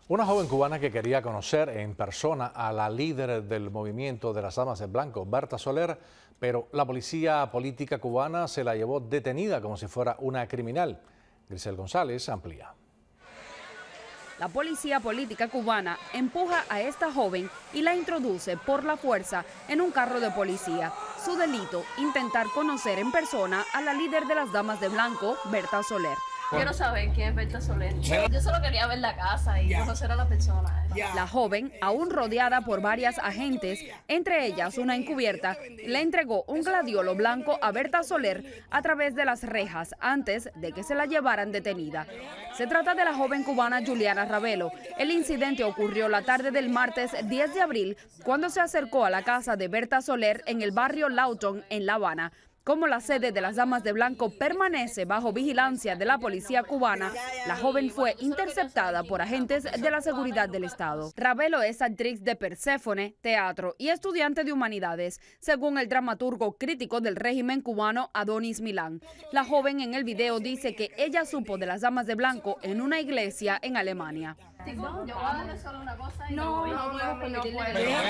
Una joven cubana que quería conocer en persona a la líder del movimiento de las Damas de Blanco, Berta Soler, pero la policía política cubana se la llevó detenida como si fuera una criminal. Grisel González amplía. La policía política cubana empuja a esta joven y la introduce por la fuerza en un carro de policía. Su delito, intentar conocer en persona a la líder de las Damas de Blanco, Berta Soler. Quiero saber quién es Berta Soler. Yo solo quería ver la casa y conocer a la persona. La joven, aún rodeada por varias agentes, entre ellas una encubierta, le entregó un gladiolo blanco a Berta Soler a través de las rejas antes de que se la llevaran detenida. Se trata de la joven cubana Juliana Ravelo. El incidente ocurrió la tarde del martes 10 de abril cuando se acercó a la casa de Berta Soler en el barrio Lawton, en La Habana. Como la sede de las Damas de Blanco permanece bajo vigilancia de la policía cubana, la joven fue interceptada por agentes de la seguridad del Estado. Ravelo es actriz de Perséfone, teatro y estudiante de humanidades, según el dramaturgo crítico del régimen cubano Adonis Milán. La joven en el video dice que ella supo de las Damas de Blanco en una iglesia en Alemania. Yo voy a darle solo una cosa y no puedo permitirle.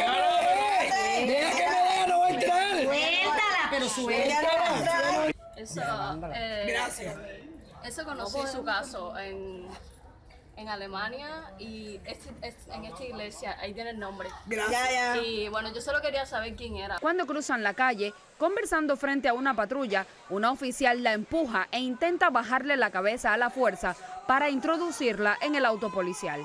Pero eso conocí su caso en Alemania y en esta iglesia, ahí tiene el nombre. Y bueno, yo solo quería saber quién era. Cuando cruzan la calle, conversando frente a una patrulla, una oficial la empuja e intenta bajarle la cabeza a la fuerza para introducirla en el auto policial.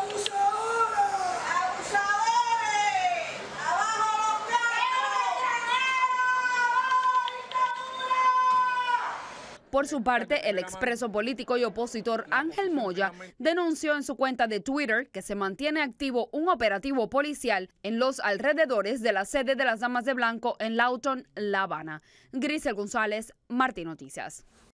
Por su parte, el expreso político y opositor Ángel Moya denunció en su cuenta de Twitter que se mantiene activo un operativo policial en los alrededores de la sede de las Damas de Blanco en Lawton, La Habana. Grisel González, Martín Noticias.